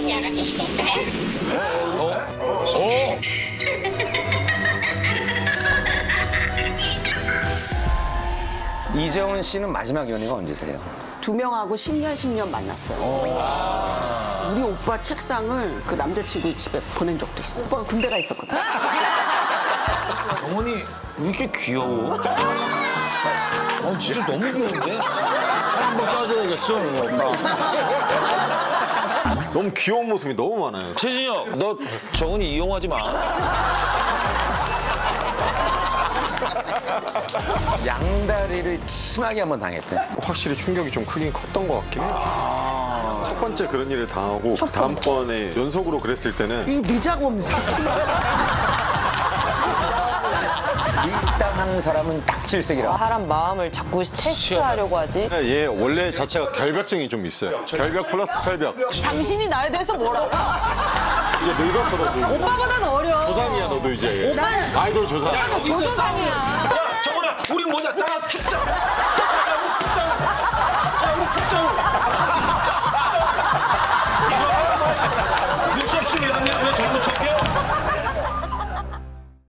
이정은 씨는 마지막 연애가 언제세요? 2명하고 10년 만났어요. 우리 오빠 책상을 그 남자친구 집에 보낸 적도 있어. 오빠가 군대 가 있었거든. 정원이 왜 이렇게 귀여워? 진짜 너무 귀여운데? 한번 쏴줘야겠어, 이거. 너무 귀여운 모습이 너무 많아요. 최진혁, 너 정은이 이용하지 마. 양다리를 심하게 한번 당했대. 확실히 충격이 좀 크긴 컸던 것 같긴 해요. 첫 번째 그런 일을 당하고 다음번에 연속으로 그랬을 때는 이 늦자곰새. 밀당하는 사람은 닥칠색이라. 사람 마음을 자꾸 테스트하려고 하지. 얘 원래 자체가 결벽증이 좀 있어요. 결벽 플러스 철벽. 당신이 나에 대해서 뭐라고? 이제 늙었어, 너도. 오빠보단 어려. 조상이야, 너도 이제. 오빠는 아이돌 조상. 조조상이야. 정원아, 우리 뭐냐?